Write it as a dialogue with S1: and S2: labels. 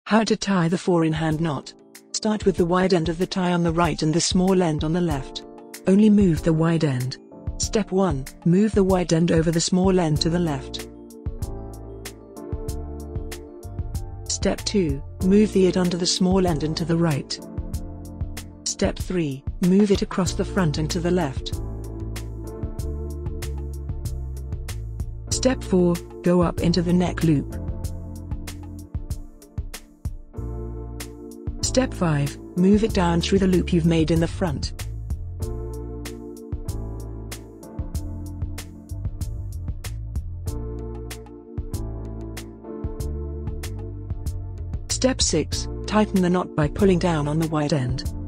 S1: How to tie the 4-in-hand knot. Start with the wide end of the tie on the right and the small end on the left. Only move the wide end. Step 1. Move the wide end over the small end to the left. Step 2. Move the it under the small end and to the right. Step 3. Move it across the front and to the left. Step 4. Go up into the neck loop. Step 5. Move it down through the loop you've made in the front. Step 6. Tighten the knot by pulling down on the wide end.